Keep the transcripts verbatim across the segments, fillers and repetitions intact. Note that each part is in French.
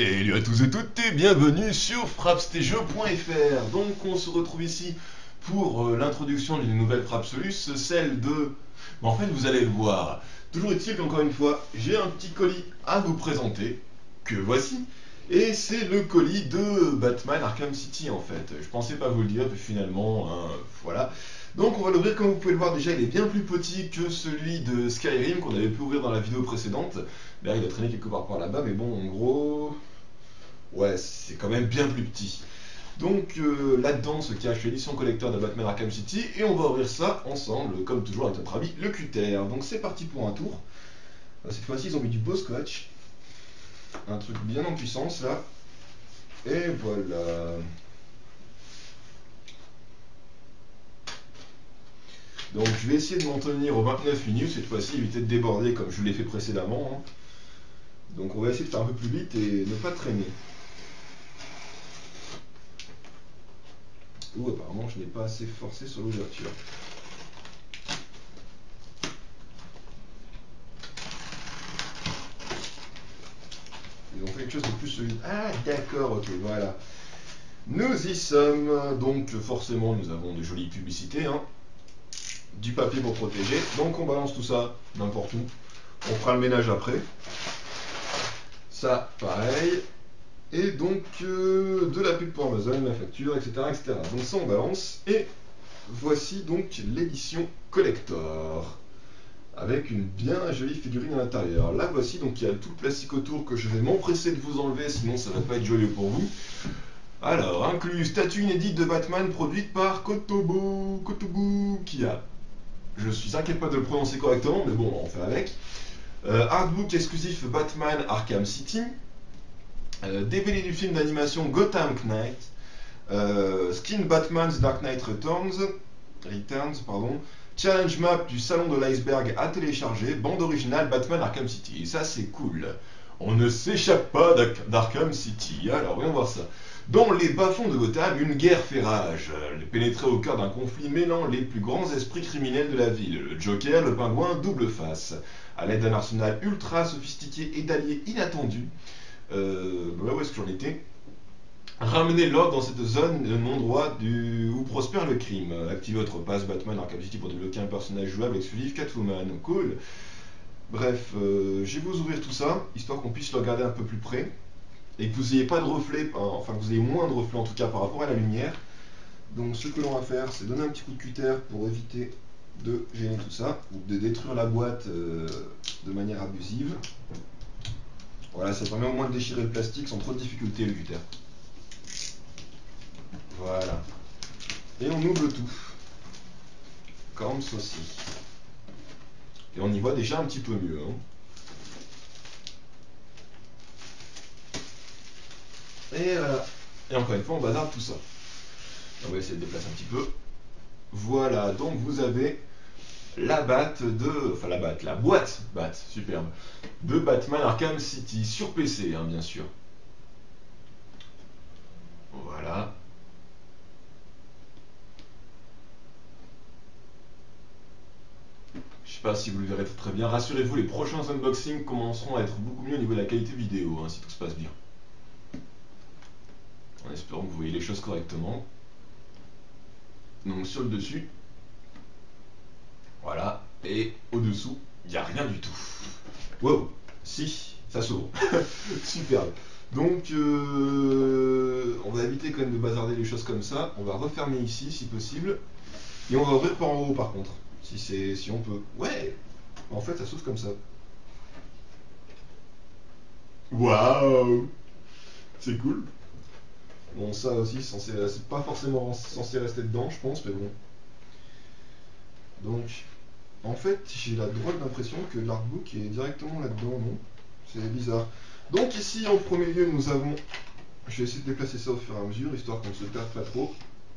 Salut à tous et toutes et bienvenue sur frappstéjeux point F R. Donc on se retrouve ici pour euh, l'introduction d'une nouvelle Frapsolus, celle de... Bon, en fait vous allez le voir. Toujours est-il qu'encore une fois, j'ai un petit colis à vous présenter, que voici. Et c'est le colis de Batman Arkham City en fait. Je pensais pas vous le dire, puis finalement, hein, voilà. Donc on va l'ouvrir, comme vous pouvez le voir déjà, il est bien plus petit que celui de Skyrim qu'on avait pu ouvrir dans la vidéo précédente. Là il a traîné quelque part par là-bas, mais bon en gros... Ouais, c'est quand même bien plus petit. Donc euh, là-dedans se cache l'édition collector de Batman Arkham City et on va ouvrir ça ensemble, comme toujours avec notre ami le Cutter. Donc c'est parti pour un tour. Cette fois-ci ils ont mis du beau scotch. Un truc bien en puissance là. Et voilà. Donc je vais essayer de m'en tenir aux vingt-neuf minutes cette fois-ci, éviter de déborder comme je l'ai fait précédemment. Hein. Donc on va essayer de faire un peu plus vite et ne pas traîner. Ouh, apparemment je n'ai pas assez forcé sur l'ouverture. Ils ont fait quelque chose de plus solide. Ah d'accord, ok, voilà. Nous y sommes, donc forcément nous avons de jolies publicités, hein. Du papier pour protéger, donc on balance tout ça n'importe où. On fera le ménage après. Ça, pareil. Et donc euh, de la pub pour Amazon, la facture, et cetera, et cetera. Donc ça on balance. Et voici donc l'édition collector. Avec une bien jolie figurine à l'intérieur. Là voici, donc il y a tout le plastique autour que je vais m'empresser de vous enlever, sinon ça va pas être joyeux pour vous. Alors, inclus statue inédite de Batman produite par Kotobu, Kotobu Kia. Je suis incapable de le prononcer correctement, mais bon, on fait avec. Euh, artbook exclusif Batman Arkham City. Euh, D V D du film d'animation Gotham Knight. Euh, skin Batman's Dark Knight Returns. Returns, pardon. Challenge map du salon de l'iceberg à télécharger. Bande originale Batman Arkham City. Et ça, c'est cool. On ne s'échappe pas d'Arkham City. Alors, voyons voir ça. Dans les bas-fonds de Gotham, une guerre fait rage. Elle pénétrait au cœur d'un conflit mêlant les plus grands esprits criminels de la ville. Le Joker, le Pingouin, double face. À l'aide d'un arsenal ultra sophistiqué et d'alliés inattendus. Euh, bah, où est-ce que j'en étais? Ramener l'ordre dans cette zone non-droit du... où prospère le crime. Activez votre passe Batman Arkham City pour débloquer un personnage jouable exclusif Catwoman. Cool. Bref, euh, je vais vous ouvrir tout ça, histoire qu'on puisse le regarder un peu plus près. Et que vous n'ayez pas de reflet, enfin que vous ayez moins de reflets en tout cas par rapport à la lumière. Donc ce que l'on va faire, c'est donner un petit coup de cutter pour éviter de gêner tout ça, ou de détruire la boîte euh, de manière abusive. Voilà, ça permet au moins de déchirer le plastique sans trop de difficulté le cutter. Voilà. Et on ouvre tout. Comme ceci. Et on y voit déjà un petit peu mieux. Hein. Et voilà. Et encore une fois, on bazarde tout ça. On va essayer de déplacer un petit peu. Voilà, donc vous avez la batte de... Enfin la batte, la boîte batte, superbe, de Batman Arkham City, sur P C, hein, bien sûr. Voilà. Je sais pas si vous le verrez très bien. Rassurez-vous, les prochains unboxings commenceront à être beaucoup mieux au niveau de la qualité vidéo, hein, si tout se passe bien. En espérant que vous voyez les choses correctement. Donc sur le dessus, voilà, et au-dessous, il n'y a rien du tout. Wow, si, ça s'ouvre. Superbe. Donc, euh, on va éviter quand même de bazarder les choses comme ça. On va refermer ici, si possible. Et on va ouvrir par en haut, par contre. Si c'est, si on peut. Ouais. En fait, ça s'ouvre comme ça. Waouh. C'est cool. Bon, ça aussi, c'est pas forcément censé rester dedans, je pense, mais bon. Donc, en fait, j'ai la drôle d'impression que l'artbook est directement là-dedans, non? C'est bizarre. Donc ici, en premier lieu, nous avons... Je vais essayer de déplacer ça au fur et à mesure, histoire qu'on ne se perde pas trop.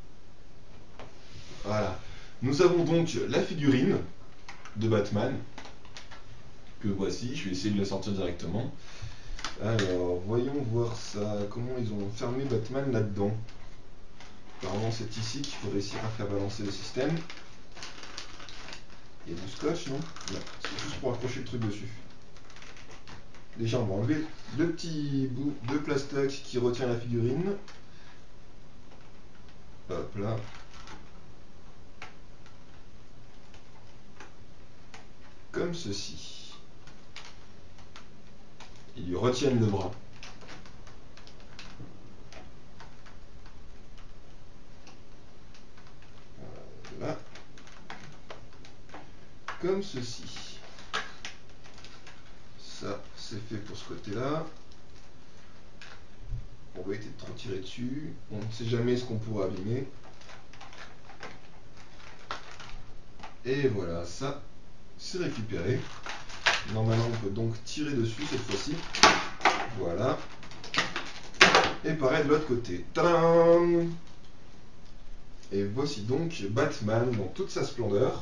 Voilà. Nous avons donc la figurine de Batman, que voici. Je vais essayer de la sortir directement. Alors, voyons voir ça. Comment ils ont fermé Batman là-dedans? Apparemment, c'est ici qu'il faut réussir à faire balancer le système. Il y a du scotch, non? Non, c'est juste pour accrocher le truc dessus. Déjà, on va enlever le petit bout de plastoc qui retient la figurine. Hop là. Comme ceci. Ils lui retiennent le bras. Voilà. Comme ceci. Ça, c'est fait pour ce côté-là. On va éviter de trop tirer dessus. On ne sait jamais ce qu'on pourra abîmer. Et voilà, ça, c'est récupéré. Normalement, on peut donc tirer dessus cette fois-ci. Voilà. Et pareil de l'autre côté. Tadam! Et voici donc Batman dans toute sa splendeur.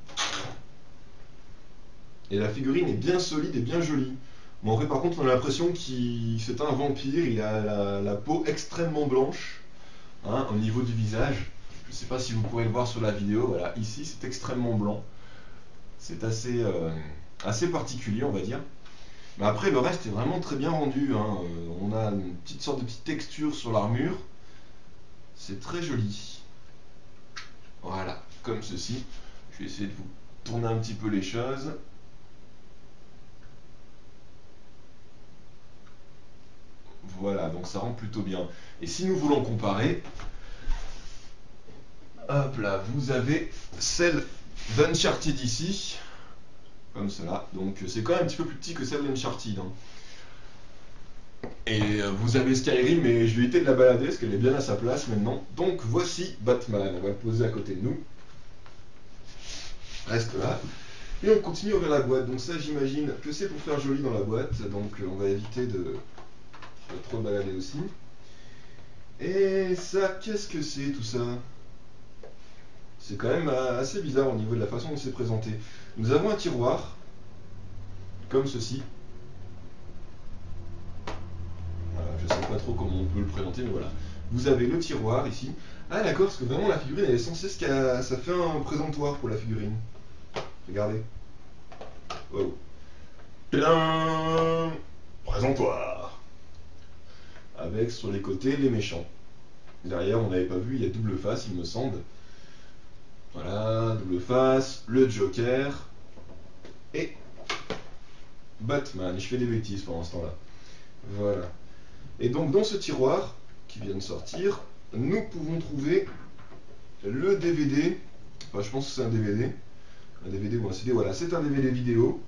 Et la figurine est bien solide et bien jolie. Bon, après, par contre, on a l'impression que c'est un vampire. Il a la, la peau extrêmement blanche, hein, au niveau du visage. Je ne sais pas si vous pourrez le voir sur la vidéo. Voilà, ici, c'est extrêmement blanc. C'est assez, euh, assez particulier, on va dire. Mais après, le reste est vraiment très bien rendu, hein. Euh, on a une petite sorte de petite texture sur l'armure. C'est très joli. Voilà, comme ceci. Je vais essayer de vous tourner un petit peu les choses. Voilà, donc ça rend plutôt bien. Et si nous voulons comparer, hop là, vous avez celle d'Uncharted ici, comme cela. Donc c'est quand même un petit peu plus petit que celle d'Uncharted, hein. Et euh, vous avez Skyrim, mais je vais éviter de la balader parce qu'elle est bien à sa place maintenant. Donc voici Batman, on va le poser à côté de nous. Reste là. Et on continue à ouvrir la boîte. Donc ça, j'imagine que c'est pour faire joli dans la boîte. Donc on va éviter de, de trop balader aussi. Et ça, qu'est-ce que c'est tout ça? C'est quand même assez bizarre au niveau de la façon dont c'est présenté. Nous avons un tiroir, comme ceci. Voilà, je ne sais pas trop comment on peut le présenter, mais voilà. Vous avez le tiroir ici. Ah d'accord, parce que vraiment la figurine elle est censée, ça fait un présentoir pour la figurine. Regardez. Wow. Tadam! Présentoir. Avec sur les côtés les méchants. Derrière, on n'avait pas vu, il y a double face, il me semble. Voilà, double face, le Joker et Batman. Je fais des bêtises pendant ce temps-là. Voilà. Et donc dans ce tiroir qui vient de sortir, nous pouvons trouver le D V D. Enfin, je pense que c'est un D V D. Un D V D ou un C D, voilà, c'est un D V D vidéo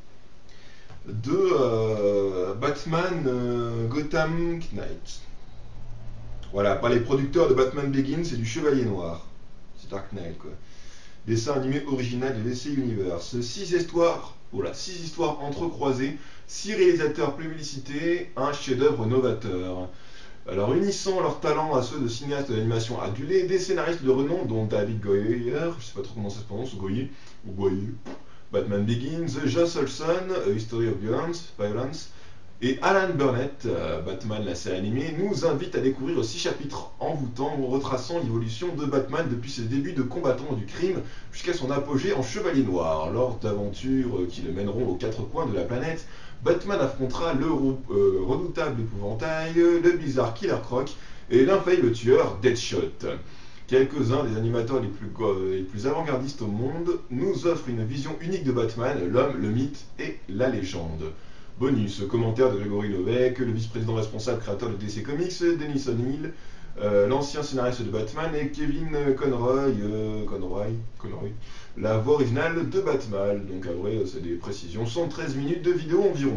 de euh, Batman euh, Gotham Knight. Voilà, par les producteurs de Batman Begins et du Chevalier Noir. C'est Dark Knight, quoi. Dessin animé original de D C Universe. Six histoires, voilà, six histoires entrecroisées, six réalisateurs plébiscités, un chef-d'œuvre novateur. Alors, unissant leurs talents à ceux de cinéastes d'animation adulés, des scénaristes de renom, dont David Goyer, je sais pas trop comment ça se prononce, Goyer, ou Goyer, Batman Begins, Joss Olson, A History of Violence, Violence et Alan Burnett, euh, Batman la série animée, nous invite à découvrir six chapitres envoûtants retraçant l'évolution de Batman depuis ses débuts de combattant du crime jusqu'à son apogée en Chevalier Noir. Lors d'aventures qui le mèneront aux quatre coins de la planète, Batman affrontera le euh, redoutable épouvantail, le bizarre Killer Croc et l'infaillible tueur Deadshot. Quelques-uns des animateurs les plus, euh, les plus avant-gardistes au monde nous offrent une vision unique de Batman, l'homme, le mythe et la légende. Bonus, commentaire de Gregory Lovec, le vice-président responsable créateur de D C Comics, Dennis O'Neil, euh, l'ancien scénariste de Batman, et Kevin Conroy, euh, Conroy, Conroy, la voix originale de Batman. Donc après, c'est des précisions, cent treize minutes de vidéo environ.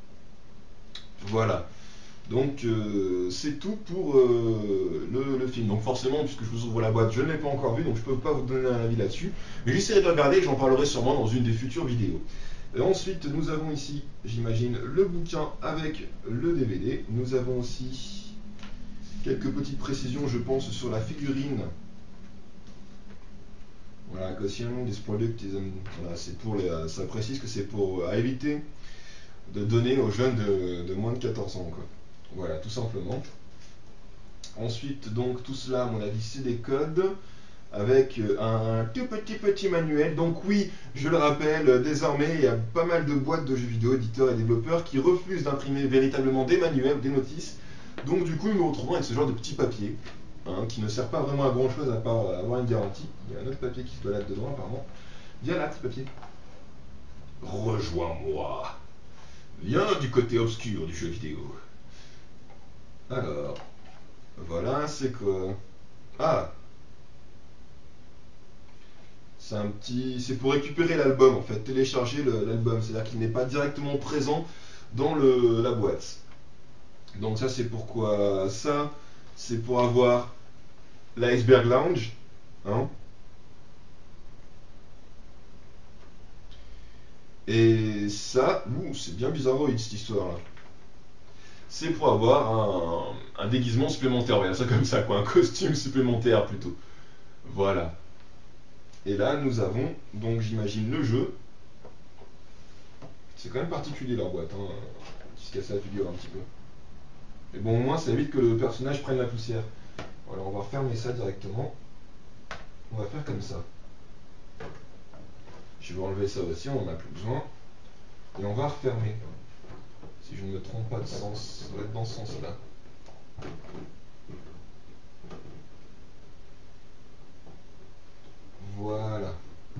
Voilà. Donc euh, c'est tout pour euh, le, le film. Donc forcément, puisque je vous ouvre la boîte, je ne l'ai pas encore vu, donc je ne peux pas vous donner un avis là-dessus. Mais j'essaierai de le regarder et j'en parlerai sûrement dans une des futures vidéos. Et ensuite, nous avons ici, j'imagine, le bouquin avec le D V D. Nous avons aussi quelques petites précisions, je pense, sur la figurine. Voilà, caution, this product is, voilà, c'est pour les, ça précise que c'est pour à éviter de donner aux jeunes de, de moins de quatorze ans, quoi. Voilà, tout simplement. Ensuite, donc, tout cela, à mon avis, c'est des codes. avec euh, un tout petit petit manuel. Donc oui, je le rappelle, euh, désormais il y a pas mal de boîtes de jeux vidéo, éditeurs et développeurs qui refusent d'imprimer véritablement des manuels, des notices. Donc du coup nous nous retrouvons avec ce genre de petit papier, hein, qui ne sert pas vraiment à grand chose à part euh, avoir une garantie. Il y a un autre papier qui se balade dedans apparemment. Viens là, petit papier. Rejoins-moi. Viens du côté obscur du jeu vidéo. Alors, voilà, c'est quoi? Ah, c'est un petit, c'est pour récupérer l'album en fait, télécharger le- l'album, c'est-à-dire qu'il n'est pas directement présent dans le, la boîte. Donc ça c'est pourquoi ça, c'est pour avoir l'iceberg lounge, hein. Et ça, ouh, c'est bien bizarroïde cette histoire-là. C'est pour avoir un, un déguisement supplémentaire, on va dire ça comme ça, quoi, un costume supplémentaire plutôt. Voilà. Et là, nous avons, donc j'imagine, le jeu. C'est quand même particulier leur boîte, hein, qui se casse la figure un petit peu. Mais bon, au moins, ça évite que le personnage prenne la poussière. Voilà, on va refermer ça directement. On va faire comme ça. Je vais enlever ça aussi, on n'en a plus besoin. Et on va refermer. Si je ne me trompe pas de sens, ça doit être dans ce sens-là. Voilà.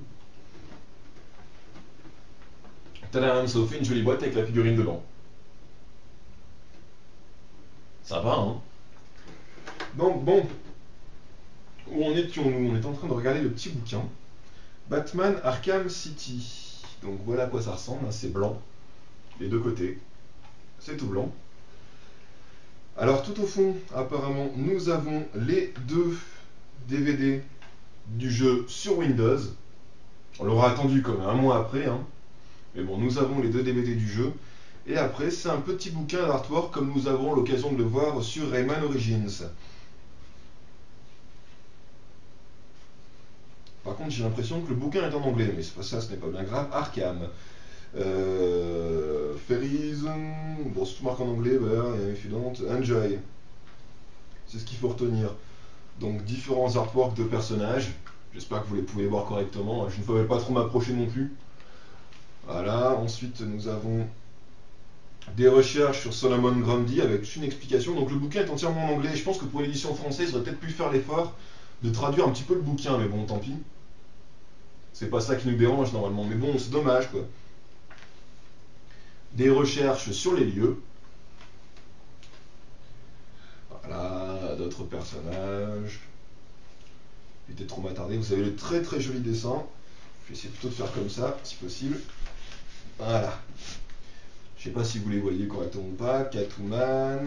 Tadam, ça vous fait une jolie boîte avec la figurine dedans. Ça va, hein? Donc, bon, où en étions-nous? On est en train de regarder le petit bouquin. Batman Arkham City. Donc voilà à quoi ça ressemble, hein, c'est blanc, les deux côtés. C'est tout blanc. Alors tout au fond, apparemment, nous avons les deux D V D du jeu sur Windows. On l'aura attendu comme un mois après, hein. Mais bon, nous avons les deux D V D du jeu. Et après, c'est un petit bouquin d'artwork comme nous avons l'occasion de le voir sur Rayman Origins. Par contre, j'ai l'impression que le bouquin est en anglais, mais c'est pas ça, ce n'est pas bien grave. Arkham. Euh, Ferries, bon, c'est tout marqué en anglais, bah, et if you don't, enjoy. C'est ce qu'il faut retenir. Donc, différents artworks de personnages. J'espère que vous les pouvez voir correctement. Je ne vais pas trop m'approcher non plus. Voilà, ensuite nous avons des recherches sur Solomon Grundy avec une explication. Donc le bouquin est entièrement en anglais. Je pense que pour l'édition française, ils auraient peut-être pu faire l'effort de traduire un petit peu le bouquin, mais bon, tant pis. C'est pas ça qui nous dérange normalement, mais bon, c'est dommage quoi. Des recherches sur les lieux. Voilà, d'autres personnages. J'étais trop m'attarder. Vous avez le très très joli dessin. Je vais essayer plutôt de faire comme ça, si possible. Voilà. Je sais pas si vous les voyez correctement ou pas. Catwoman.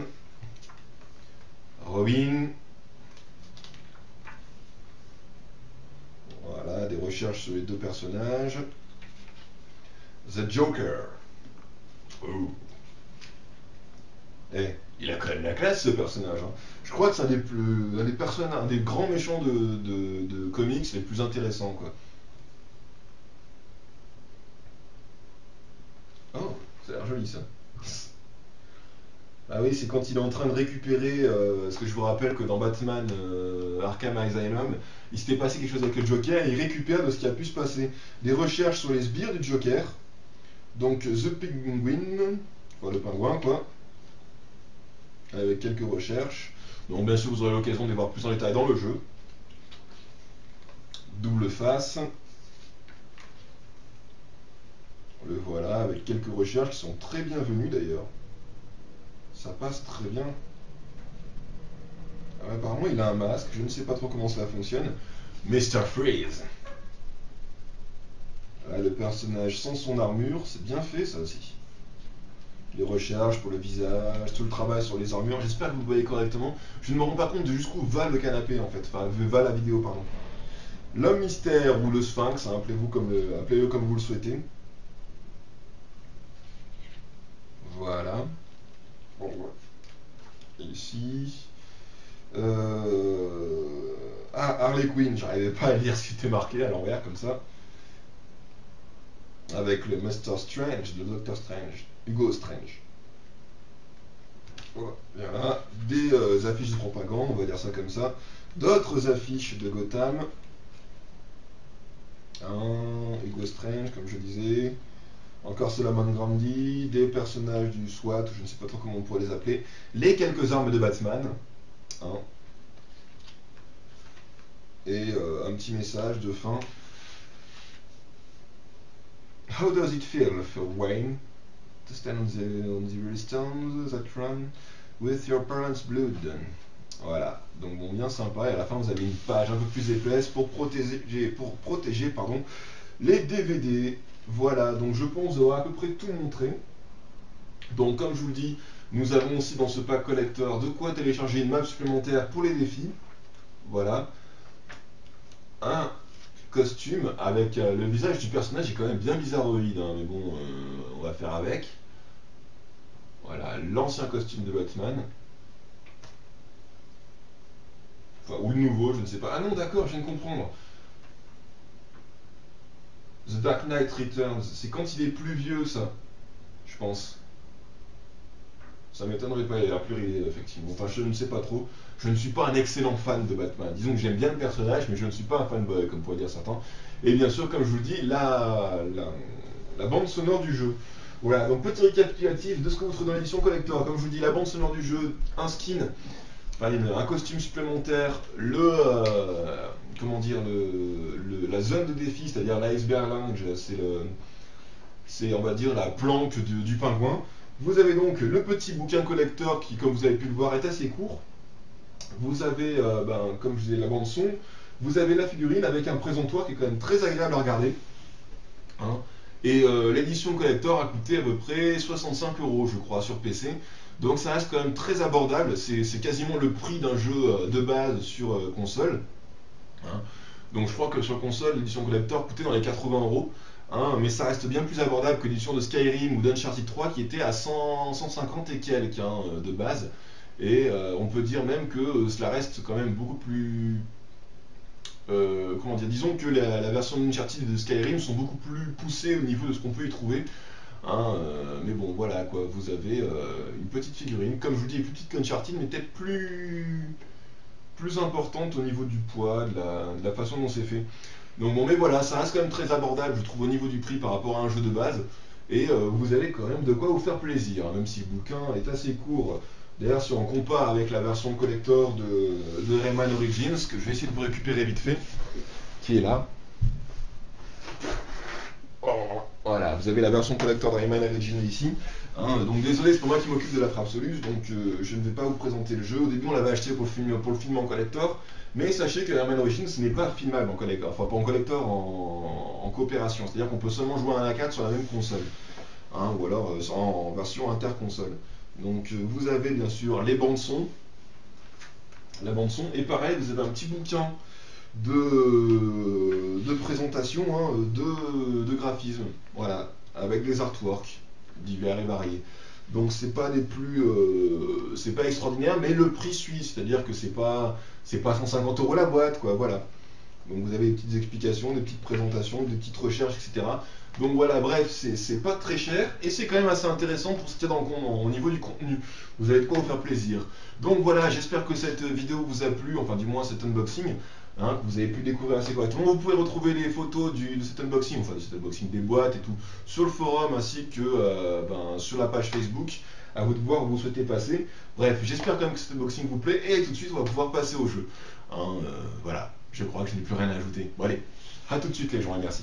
Robin. Voilà, des recherches sur les deux personnages. The Joker. Oh. Eh, il a quand même la classe ce personnage, hein. Je crois que c'est un des plus, un des personnages, un des grands méchants de, de, de comics les plus intéressants, quoi. Oh, ça a l'air joli ça. Ah oui, c'est quand il est en train de récupérer, euh, parce que je vous rappelle que dans Batman euh, Arkham Asylum, il s'était passé quelque chose avec le Joker et il récupère de ce qui a pu se passer. Des recherches sur les sbires du Joker, donc The Penguin, enfin le pingouin quoi, avec quelques recherches. Donc bien sûr vous aurez l'occasion de les voir plus en détail dans le jeu. Double face. Le voilà, avec quelques recherches qui sont très bienvenues d'ailleurs. Ça passe très bien. Alors, apparemment il a un masque, je ne sais pas trop comment cela fonctionne. mister Freeze. Là, le personnage sans son armure, c'est bien fait ça aussi. Les recherches pour le visage, tout le travail sur les armures, j'espère que vous le voyez correctement. Je ne me rends pas compte de jusqu'où va le canapé en fait, enfin va la vidéo pardon. L'homme mystère ou le sphinx, hein, appelez-vous comme le, appelez-le comme vous le souhaitez. Voilà. Bon, ouais. Ici. Euh... Ah, Harley Quinn, j'arrivais pas à lire ce qui était marqué à l'envers comme ça. Avec le Mister Strange, le Docteur Strange, Hugo Strange. Voilà, des euh, affiches de propagande, on va dire ça comme ça. D'autres affiches de Gotham. Hein, Ego Strange, comme je disais. Encore Solomon Grundy, des personnages du SWAT, je ne sais pas trop comment on pourrait les appeler. Les quelques armes de Batman. Hein. Et euh, un petit message de fin. How does it feel for Wayne to stand on the, on the very stones that run with your parents' blood? Voilà, donc bon, bien sympa. Et à la fin, vous avez une page un peu plus épaisse pour protéger, pour protéger pardon, les D V D. Voilà, donc je pense avoir à peu près tout montré. Donc, comme je vous le dis, nous avons aussi dans ce pack collector de quoi télécharger une map supplémentaire pour les défis. Voilà. Un costume avec euh, le visage du personnage est quand même bien bizarroïde, hein, mais bon, euh, on va faire avec. Voilà, l'ancien costume de Batman. Enfin, ou le nouveau, je ne sais pas. Ah non, d'accord, je viens de comprendre. The Dark Knight Returns, c'est quand il est plus vieux, ça, je pense. Ça m'étonnerait pas, il a l'air plus ridé, effectivement. Enfin, je ne sais pas trop. Je ne suis pas un excellent fan de Batman. Disons que j'aime bien le personnage, mais je ne suis pas un fanboy, comme pourraient dire certains. Et bien sûr, comme je vous le dis, la, la, la bande sonore du jeu. Voilà, donc petit récapitulatif de ce que vous trouvez dans l'édition collector. Comme je vous dis, la bande sonore du jeu, un skin, enfin, un costume supplémentaire, le, euh, comment dire, le, le, la zone de défi, c'est-à-dire l'iceberg lounge, c'est le, c'est on va dire la planque de, du pingouin. Vous avez donc le petit bouquin collector qui, comme vous avez pu le voir, est assez court. Vous avez, euh, ben, comme je disais, la bande son. Vous avez la figurine avec un présentoir qui est quand même très agréable à regarder. Hein. Et euh, l'édition collector a coûté à peu près soixante-cinq euros, je crois, sur P C. Donc ça reste quand même très abordable. C'est quasiment le prix d'un jeu de base sur euh, console. Hein. Donc je crois que sur console, l'édition collector coûtait dans les quatre-vingts euros. Hein, mais ça reste bien plus abordable que l'édition de Skyrim ou d'Uncharted trois qui était à cent, cent cinquante et quelques hein, de base. Et euh, on peut dire même que euh, cela reste quand même beaucoup plus... Euh, comment dire, disons que la, la version d'Uncharted et de Skyrim sont beaucoup plus poussées au niveau de ce qu'on peut y trouver. Hein, euh, mais bon, voilà quoi, vous avez euh, une petite figurine, comme je vous dis, plus petite qu'Uncharted, mais peut-être plus... plus importante au niveau du poids, de la, de la façon dont c'est fait. Donc bon, mais voilà, ça reste quand même très abordable, je trouve, au niveau du prix par rapport à un jeu de base. Et euh, vous avez quand même de quoi vous faire plaisir, hein, même si le bouquin est assez court. D'ailleurs, si on compare avec la version collector de, de Rayman Origins, que je vais essayer de vous récupérer vite fait, qui est là. Voilà, vous avez la version collector de Rayman Origins ici. Hein, donc désolé, c'est pour moi qui m'occupe de la frappe solus, donc euh, je ne vais pas vous présenter le jeu. Au début, on l'avait acheté pour le, film, pour le film en collector. Mais sachez que Rayman Origins n'est pas filmable en collector, enfin pas en collector, en, en coopération. C'est-à-dire qu'on peut seulement jouer à un A quatre sur la même console, hein, ou alors euh, en, en version interconsole. Donc euh, vous avez bien sûr les bandes son, la bande son, et pareil, vous avez un petit bouquin de, de présentation, hein, de, de graphisme, voilà, avec des artworks divers et variés. Donc c'est pas des plus, euh, c'est pas extraordinaire, mais le prix suit, c'est-à-dire que c'est pas, c'est pas cent cinquante euros la boîte, quoi, voilà. Donc vous avez des petites explications, des petites présentations, des petites recherches, et cetera. Donc voilà, bref, c'est pas très cher, et c'est quand même assez intéressant pour ce qu'il y a dans le compte, au niveau du contenu. Vous avez de quoi vous faire plaisir. Donc voilà, j'espère que cette vidéo vous a plu, enfin du moins cet unboxing. Hein, que vous avez pu découvrir assez correctement. Vous pouvez retrouver les photos du, de cet unboxing, enfin de cet unboxing des boîtes et tout, sur le forum ainsi que euh, ben, sur la page Facebook. À vous de voir où vous souhaitez passer. Bref, j'espère quand même que cet unboxing vous plaît et tout de suite on va pouvoir passer au jeu. Hein, euh, voilà, je crois que je n'ai plus rien à ajouter. Bon allez, à tout de suite les gens et merci.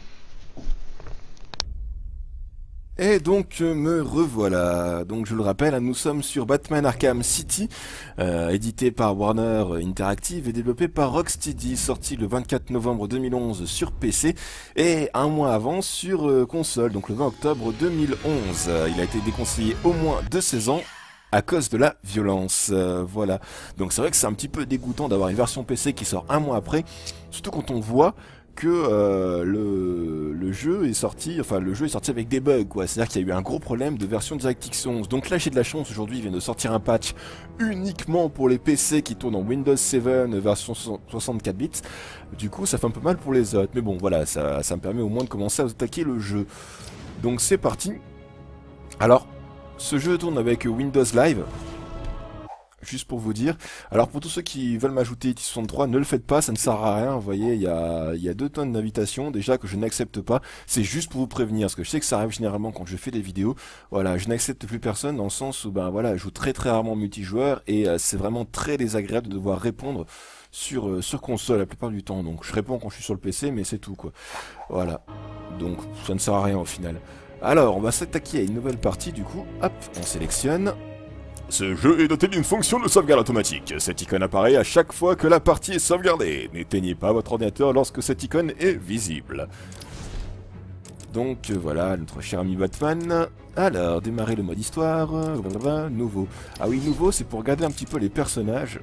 Et donc me revoilà. Donc je le rappelle, nous sommes sur Batman Arkham City, euh, édité par Warner Interactive et développé par Rocksteady, sorti le vingt-quatre novembre deux mille onze sur P C et un mois avant sur euh, console, donc le vingt octobre deux mille onze. Il a été déconseillé au moins de seize ans à cause de la violence. Euh, voilà. Donc c'est vrai que c'est un petit peu dégoûtant d'avoir une version P C qui sort un mois après, surtout quand on voit que euh, le, le jeu est sorti, enfin le jeu est sorti avec des bugs, quoi. C'est-à-dire qu'il y a eu un gros problème de version DirectX onze. Donc là j'ai de la chance, aujourd'hui ils viennent de sortir un patch uniquement pour les P C qui tournent en Windows sept version soixante-quatre bits. Du coup ça fait un peu mal pour les autres, mais bon voilà, ça, ça me permet au moins de commencer à attaquer le jeu. Donc c'est parti. Alors, ce jeu tourne avec Windows Live. juste pour vous dire. Alors pour tous ceux qui veulent m'ajouter I T soixante-trois, ne le faites pas, ça ne sert à rien. Vous voyez, il y a, il y a deux tonnes d'invitations déjà que je n'accepte pas. C'est juste pour vous prévenir, parce que je sais que ça arrive généralement quand je fais des vidéos. Voilà, je n'accepte plus personne dans le sens où ben voilà, je joue très très rarement multijoueur et euh, c'est vraiment très désagréable de devoir répondre sur, euh, sur console la plupart du temps. Donc je réponds quand je suis sur le P C, mais c'est tout quoi. Voilà, donc ça ne sert à rien au final. Alors, on va s'attaquer à une nouvelle partie du coup. Hop, on sélectionne. Ce jeu est doté d'une fonction de sauvegarde automatique. Cette icône apparaît à chaque fois que la partie est sauvegardée. N'éteignez pas votre ordinateur lorsque cette icône est visible. Donc voilà, notre cher ami Batman. Alors, démarrer le mode histoire. Blablabla, nouveau. Ah oui, nouveau, c'est pour regarder un petit peu les personnages.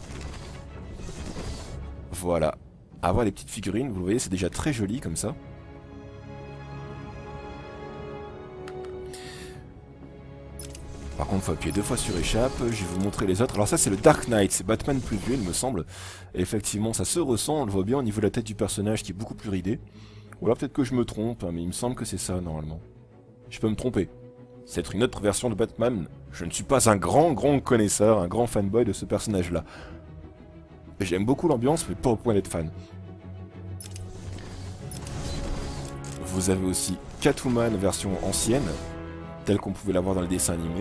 Voilà. Avoir les petites figurines, vous le voyez, c'est déjà très joli comme ça. Par contre, il faut appuyer deux fois sur échappe. Je vais vous montrer les autres. Alors ça, c'est le Dark Knight. C'est Batman plus vieux, il me semble. Et effectivement, ça se ressent. On le voit bien au niveau de la tête du personnage qui est beaucoup plus ridé. Ou alors peut-être que je me trompe, hein, mais il me semble que c'est ça, normalement. Je peux me tromper. C'est être une autre version de Batman. Je ne suis pas un grand, grand connaisseur, un grand fanboy de ce personnage-là. J'aime beaucoup l'ambiance, mais pas au point d'être fan. Vous avez aussi Catwoman version ancienne, telle qu'on pouvait l'avoir dans le dessin animé.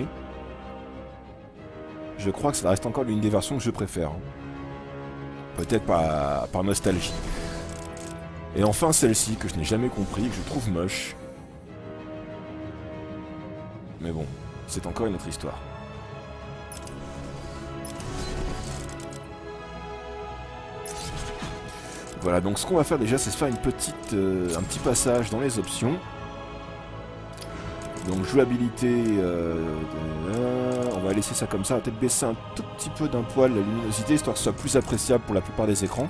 Je crois que ça reste encore l'une des versions que je préfère. Peut-être par, par nostalgie. Et enfin celle-ci, que je n'ai jamais compris, que je trouve moche. Mais bon, c'est encore une autre histoire. Voilà, donc ce qu'on va faire déjà, c'est se faire une petite, euh, un petit passage dans les options. Donc jouabilité, euh, euh, on va laisser ça comme ça, on va peut-être baisser un tout petit peu d'un poil la luminosité, histoire que ce soit plus appréciable pour la plupart des écrans.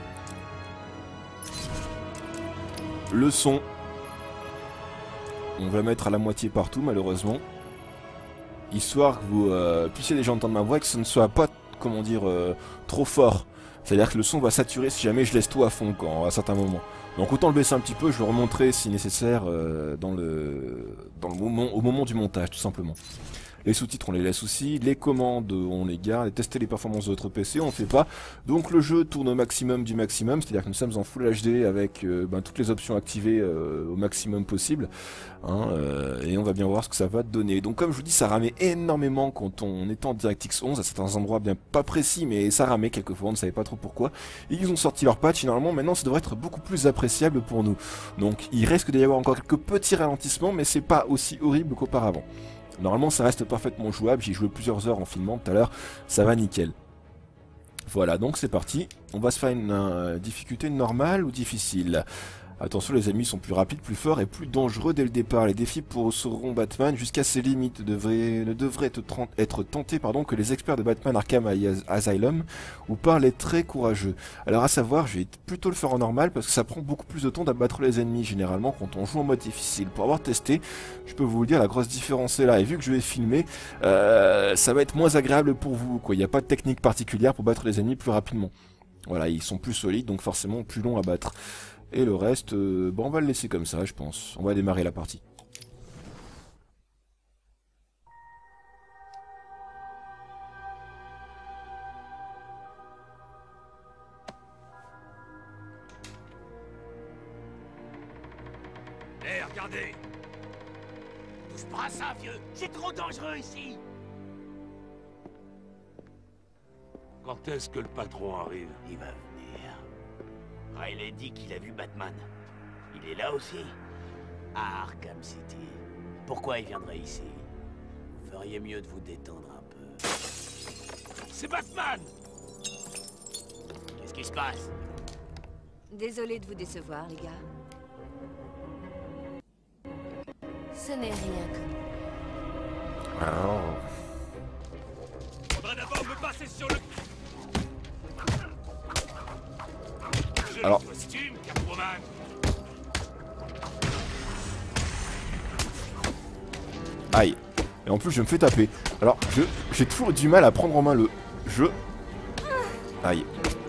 Le son, on va mettre à la moitié partout malheureusement, histoire que vous euh, puissiez déjà entendre ma voix et que ce ne soit pas, comment dire, euh, trop fort. C'est-à-dire que le son va saturer si jamais je laisse tout à fond quand, à certains moments. Donc autant le baisser un petit peu, je le remonterai si nécessaire euh, dans le, dans le moment, au moment du montage tout simplement. Les sous-titres on les laisse aussi, les commandes on les garde, et tester les performances de votre P C on ne fait pas. Donc le jeu tourne au maximum du maximum, c'est-à-dire que nous sommes en Full H D avec euh, ben, toutes les options activées euh, au maximum possible. Hein, euh, et on va bien voir ce que ça va donner. Donc comme je vous dis, ça ramait énormément quand on était en DirectX onze, à certains endroits bien pas précis, mais ça ramait quelquefois, on ne savait pas trop pourquoi. Et ils ont sorti leur patch, et normalement maintenant ça devrait être beaucoup plus appréciable pour nous. Donc il risque d'y avoir encore quelques petits ralentissements, mais c'est pas aussi horrible qu'auparavant. Normalement ça reste parfaitement jouable, j'ai joué plusieurs heures en filmant tout à l'heure, ça va nickel. Voilà, donc c'est parti, on va se faire une euh, difficulté normale ou difficile. Attention, les ennemis sont plus rapides, plus forts et plus dangereux dès le départ. Les défis pour Sauron Batman jusqu'à ses limites devraient, ne devraient être, être tentés pardon, que les experts de Batman Arkham Asylum ou par les très courageux. Alors à savoir, je vais plutôt le faire en normal parce que ça prend beaucoup plus de temps d'abattre les ennemis généralement quand on joue en mode difficile. Pour avoir testé, je peux vous le dire, la grosse différence est là. Et vu que je vais filmer, euh, ça va être moins agréable pour vous, quoi. Il n'y a pas de technique particulière pour battre les ennemis plus rapidement. Voilà, ils sont plus solides, donc forcément plus longs à battre. Et le reste, euh, bon, on va le laisser comme ça, je pense. On va démarrer la partie. Hé, hey, regardez! Touche pas à ça, vieux! C'est trop dangereux ici! Quand est-ce que le patron arrive? Il va venir. Riley dit qu'il a vu Batman. Il est là aussi? À Arkham City. Pourquoi il viendrait ici? Vous feriez mieux de vous détendre un peu. C'est Batman! Qu'est-ce qui se passe? Désolé de vous décevoir, les gars. Ce n'est rien que... Alors... Faudra d'abord me passer sur le... Alors... costume, Catwoman. Aïe. Et en plus, je me fais taper. Alors, je j'ai toujours du mal à prendre en main le jeu. Aïe.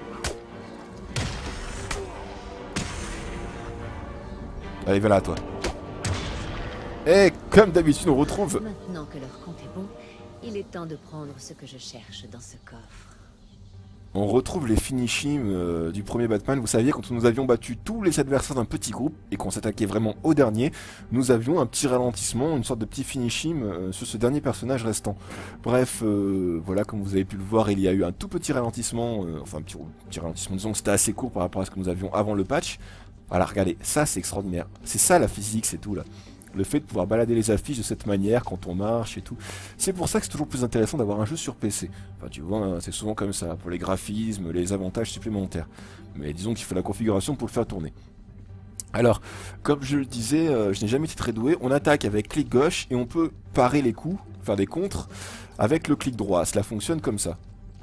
Allez, voilà, toi. Et comme d'habitude, on retrouve... Maintenant que leur compte est bon, Il est temps de prendre ce que je cherche dans ce coffre. On retrouve les finishings euh, du premier Batman. Vous saviez, quand nous avions battu tous les adversaires d'un petit groupe et qu'on s'attaquait vraiment au dernier, nous avions un petit ralentissement, une sorte de petit finishing euh, sur ce dernier personnage restant. Bref, euh, voilà, comme vous avez pu le voir, il y a eu un tout petit ralentissement, euh, enfin un petit, petit ralentissement, disons que c'était assez court par rapport à ce que nous avions avant le patch. Voilà, regardez, ça c'est extraordinaire. C'est ça la physique, c'est tout là. Le fait de pouvoir balader les affiches de cette manière quand on marche et tout. C'est pour ça que c'est toujours plus intéressant d'avoir un jeu sur P C. Enfin tu vois, hein, c'est souvent comme ça, pour les graphismes, les avantages supplémentaires. Mais disons qu'il faut la configuration pour le faire tourner. Alors, comme je le disais, euh, je n'ai jamais été très doué. On attaque avec clic gauche et on peut parer les coups, faire des contres, avec le clic droit. Cela fonctionne comme ça.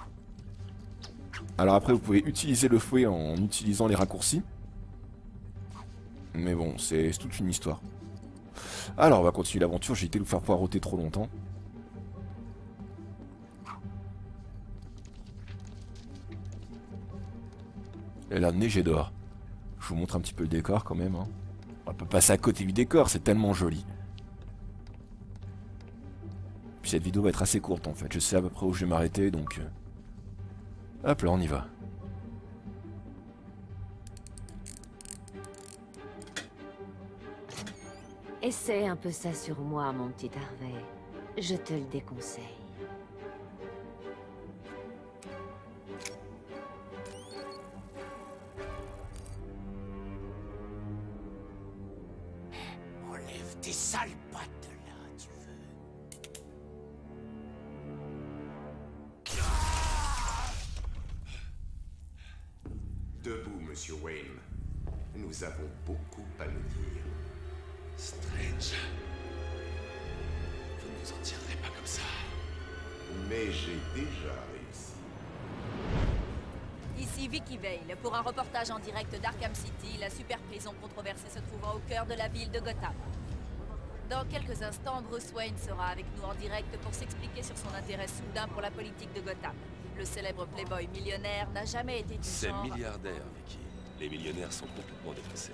Alors après vous pouvez utiliser le fouet en utilisant les raccourcis. Mais bon, c'est toute une histoire. Alors on va continuer l'aventure, j'ai été nous faire poireauter trop longtemps. Et là, neiger dehors. Je vous montre un petit peu le décor quand même. Hein. On peut passer à côté du décor, c'est tellement joli. Puis cette vidéo va être assez courte en fait, je sais à peu près où je vais m'arrêter donc... Hop là, on y va. Essaie un peu ça sur moi, mon petit Harvey. Je te le déconseille. Enlève tes sales pattes de là, tu veux. Debout, monsieur Wayne. Nous avons beaucoup à nous dire. Strange. Vous ne nous en tirerez pas comme ça. Mais j'ai déjà réussi. Ici Vicky Vale pour un reportage en direct d'Arkham City, la super prison controversée se trouvant au cœur de la ville de Gotham. Dans quelques instants, Bruce Wayne sera avec nous en direct pour s'expliquer sur son intérêt soudain pour la politique de Gotham. Le célèbre playboy millionnaire n'a jamais été du C'est genre... milliardaire, Vicky. Les millionnaires sont complètement dépassés.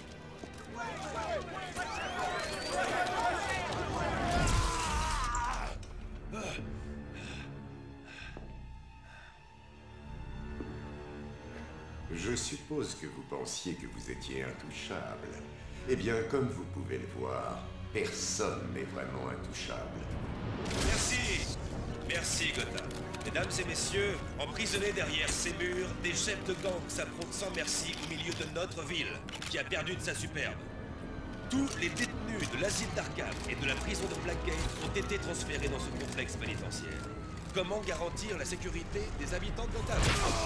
Je suppose que vous pensiez que vous étiez intouchable. Eh bien, comme vous pouvez le voir, personne n'est vraiment intouchable. Merci. Merci, Gotham. Mesdames et messieurs, emprisonnés derrière ces murs, des chefs de gang s'affrontent sans merci au milieu de notre ville, qui a perdu de sa superbe. Tous les détenus de l'asile d'Arkham et de la prison de Blackgate ont été transférés dans ce complexe pénitentiaire. Comment garantir la sécurité des habitants de Gotham?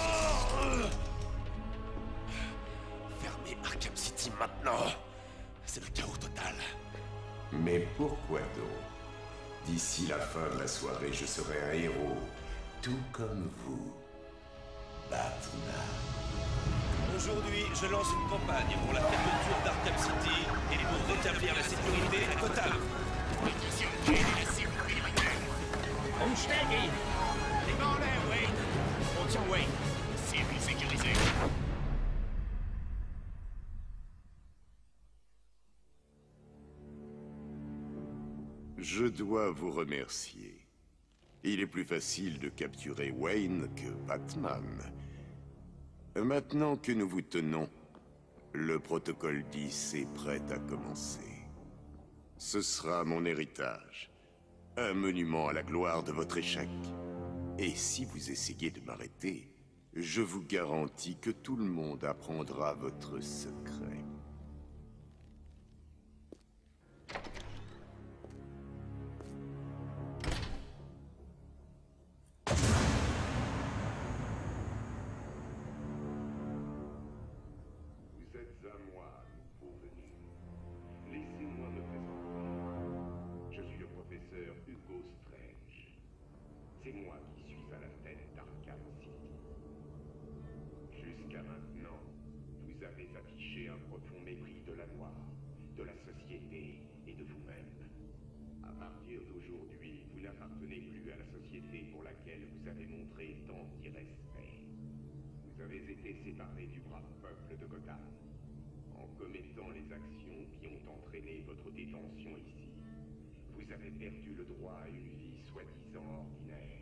Fermez Arkham City maintenant. C'est le chaos total. Mais pourquoi donc? D'ici la fin de la soirée, je serai un héros, tout comme vous, Batman. Aujourd'hui, je lance une campagne pour la fermeture d'Arkham City et pour rétablir la sécurité à Gotham. On schnell gehen! Les mains en l'air, Wayne! On tient Wayne. Civil sécurisé. Je dois vous remercier. Il est plus facile de capturer Wayne que Batman. Maintenant que nous vous tenons, le protocole dix est prêt à commencer. Ce sera mon héritage. Un monument à la gloire de votre échec. Et si vous essayez de m'arrêter, je vous garantis que tout le monde apprendra votre secret. Vous êtes à moi, pour venir. Laissez-moi me présenter. Je suis le professeur Hugo Strange. C'est moi qui suis à la tête d'Arkham City. Jusqu'à maintenant, vous avez affiché un profond mépris de la loi, de la société et de vous-même. À partir d'aujourd'hui, vous n'appartenez plus à la société pour laquelle vous avez montré tant d'irrespect. Vous avez été séparés du brave peuple de Gotham. En commettant les actions qui ont entraîné votre détention ici, vous avez perdu le droit à une vie soi-disant ordinaire.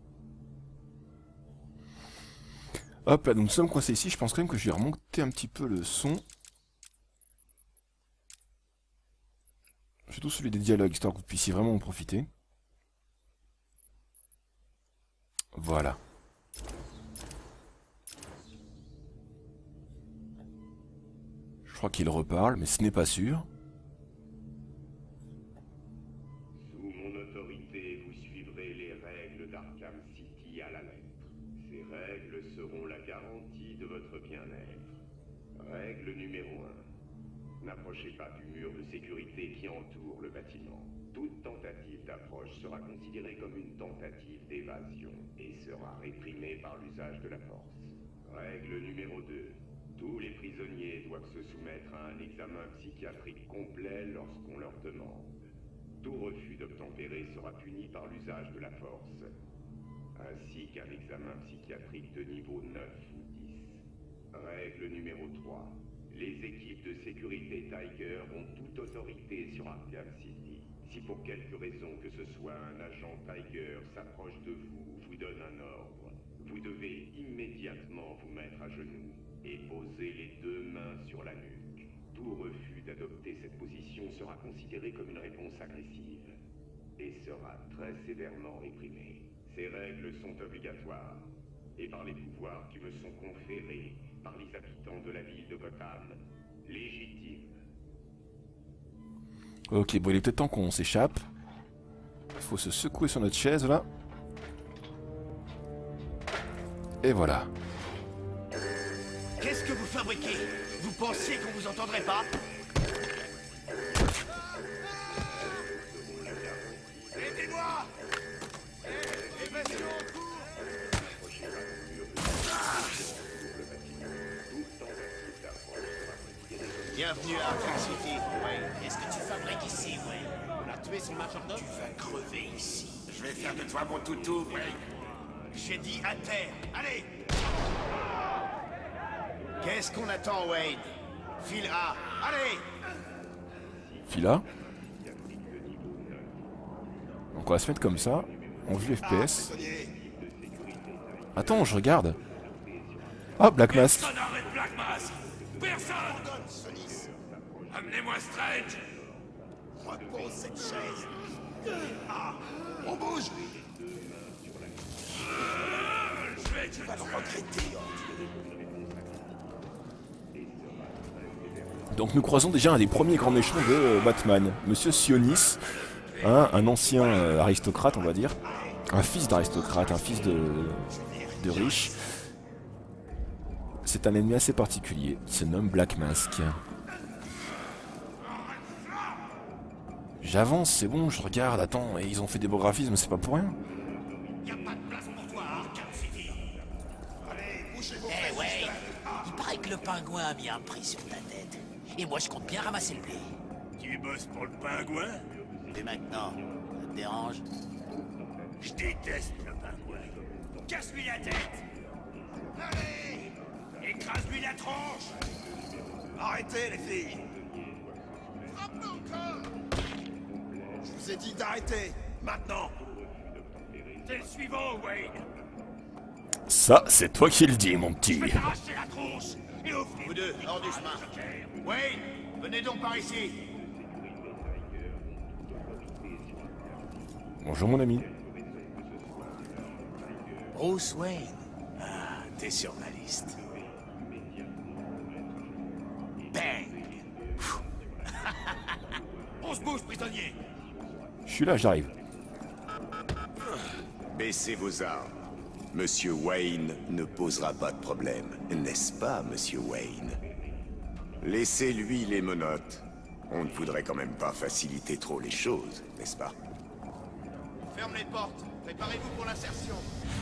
Hop là, donc nous sommes coincés ici. Je pense quand même que je vais remonter un petit peu le son. Surtout celui des dialogues, histoire que vous puissiez vraiment en profiter. Voilà. Je crois qu'il reparle, mais ce n'est pas sûr. Sous mon autorité, vous suivrez les règles d'Arkham City à la lettre. Ces règles seront la garantie de votre bien-être. Règle numéro un. N'approchez pas du mur de sécurité qui entoure le bâtiment. Toute tentative d'approche sera considérée comme une tentative d'évasion et sera réprimée par l'usage de la force. Règle numéro deux. Tous les prisonniers doivent se soumettre à un examen psychiatrique complet lorsqu'on leur demande. Tout refus d'obtempérer sera puni par l'usage de la force, ainsi qu'un examen psychiatrique de niveau neuf ou dix. Règle numéro trois. Les équipes de sécurité Tiger ont toute autorité sur Arkham City. Si pour quelque raison que ce soit un agent Tiger s'approche de vous, vous donne un ordre, vous devez immédiatement vous mettre à genoux et poser les deux mains sur la nuque. Tout refus d'adopter cette position sera considéré comme une réponse agressive et sera très sévèrement réprimé. Ces règles sont obligatoires et par les pouvoirs qui me sont conférés par les habitants de la ville de Gotham, légitimes. Ok, bon, il est peut-être temps qu'on s'échappe. Il faut se secouer sur notre chaise, là. Et voilà. Qu'est-ce que vous fabriquez? Vous pensiez qu'on vous entendrait pas? Aidez-moi! Évasion en cours! Bienvenue à Arkham City, Wayne. Qu'est-ce que tu fabriques ici, Wayne? On a tué son majordome? Tu vas crever ici. Je vais faire de toi mon toutou, Wayne. J'ai dit à terre. Allez! Qu'est-ce qu'on attend, Wayne? File A. Allez! Fila. Donc on va se mettre comme ça. On joue F P S. Attends, je regarde. Ah, Black Mask. Personne n'arrête Black Mask. Personne. Amenez-moi Strange. Repose cette chaise. Ah, on bouge. Je vais te Tu vas le regretter. Donc nous croisons déjà un des premiers grands méchants de euh, Batman, Monsieur Sionis, hein, un ancien euh, aristocrate, on va dire, un fils d'aristocrate, un fils de, de riche. C'est un ennemi assez particulier, il se nomme Black Mask. J'avance, c'est bon, je regarde, attends, et ils ont fait des beaux graphismes, c'est pas pour rien. Y a pas de place pour toi à Arkham City. Allez, bougez-vous. Eh ouais, il paraît que le pingouin a mis un prix sur ta tête. Et moi, je compte bien ramasser le blé. Tu bosses pour le pingouin? Et maintenant, ça te dérange? Je déteste le pingouin. Casse-lui la tête. Allez, écrase-lui la tronche. Arrêtez, les filles. Frappe-le encore. Je vous ai dit d'arrêter. Maintenant. T'es le suivant, Wayne. Ça, c'est toi qui le dis, mon petit. Je vais t'arracher la tronche. Et au Vous deux, hors du chemin. Wayne, venez donc par ici. Bonjour mon ami. Bruce Wayne. Ah, t'es sur ma liste. Bang! On se bouge, prisonnier. Je suis là, j'arrive. Baissez vos armes. Monsieur Wayne ne posera pas de problème, n'est-ce pas, Monsieur Wayne? Laissez-lui les menottes. On ne voudrait quand même pas faciliter trop les choses, n'est-ce pas? Ferme les portes. Préparez-vous pour l'insertion.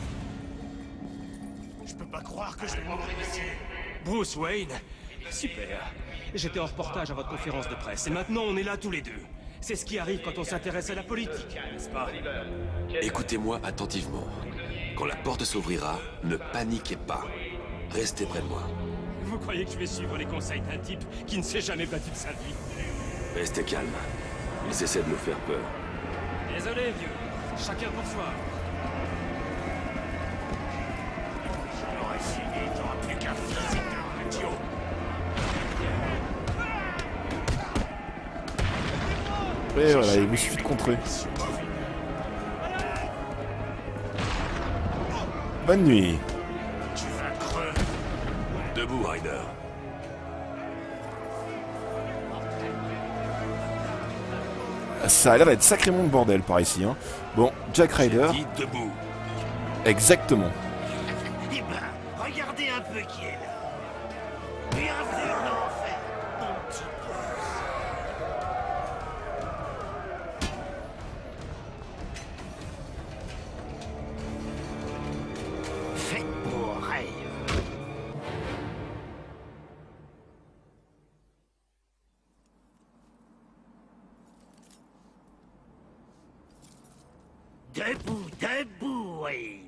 Je peux pas croire que je vais mourir ici. Bruce Wayne? Super. J'étais en reportage à votre conférence de presse, et maintenant on est là tous les deux. C'est ce qui arrive quand on s'intéresse à la politique, n'est-ce pas? Écoutez-moi attentivement. Quand la porte s'ouvrira, ne paniquez pas. Restez près de moi. Vous croyez que je vais suivre les conseils d'un type qui ne s'est jamais battu de sa vie? Restez calme. Ils essaient de me faire peur. Désolé, vieux. Chacun pour soi. J'aurais fini, t'auras plus qu'un physique de idiot. Et voilà, il vous suffit de contrer. Bonne nuit. Tu vas creux. Debout, Ryder. Ça a l'air d'être sacrément de bordel par ici. Hein. Bon, Jack Ryder. Dit debout. Exactement. Eh ben, regardez un peu qui est là. Bienvenue en enfer, mon petit boss. Faites vos rêves. Debout, debout, Wayne.